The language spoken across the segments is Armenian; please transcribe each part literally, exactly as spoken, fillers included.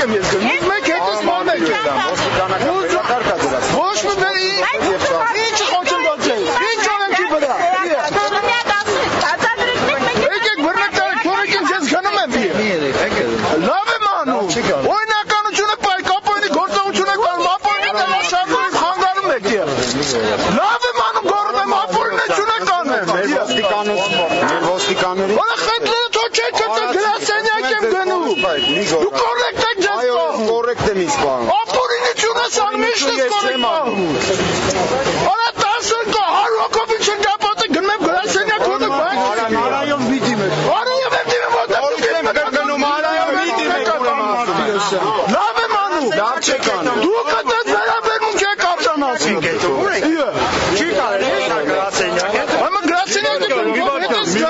եմ ես գնում։ Մեկ հետ ես մանեք։ Ոչ մի բերի։ Ինչ խոչընդոտ է։ Ինչ անեմ չի վրա։ Եկեք բռնեք տարեք, թողեք ինձ ես գնում եմ։ Լավ եմ անում։ Օրինականությունը պայքապոյնի գործողությունը կանում, ապօրինի դաշարում խանգարում եք։ Լավ եմ անում, գոռում եմ, ապօրինություն եք անում։ Մեր ոստիկանների Որը խնդրել թող չեք կտել գրասենյակ եմ գնում։ Դու կորեկտ եք ձեզ Այո, պահում։ կորեկտ եմ ինձ պահում։ Ապօրինություն ես անում, միշտ ես կորեկտ պահում։ Արա տասն կա, հարյուր հոգով ինչ ընկապած է գնում եմ գրասենյակ հոտը բանք։ Արայով մի դիմ եք։ Արայով եմ դիմեմ ոտը։ Գնում արայով մի դիմ եք ուրեմն ասում։ Լավ եմ անում։ Լավ չեք անում։ Դու կտես վերաբերմունք եք արժանացին։ Չի կարելի է գրասենյակ։ Այմը գրասենյակը գնում հետս գա։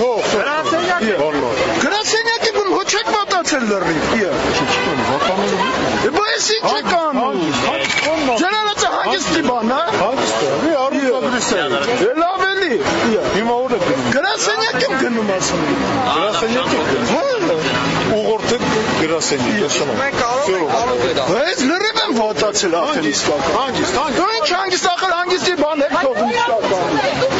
Գրասենյակը գնում հո չեք մոտացել լրիվ։ Բա ես ինչ եք անում։ Ջրանացը հանգստի բան, հա։ Հանգստը, մի արուստագրիսել։ Լավ էլի։ Հիմա ուր եք գնում։ Գրասենյակ եմ գնում ասում։ Գրասենյակ եք գնում։ Ուղղորդեք գրասենյակ, տեսնում։ Բայց լրիվ եմ ոտացել արդեն իսկական։ Հանգիստ, հանգիստ։ Դու ինչ հանգիստ ախր հանգստի բան եք թողում իսկական։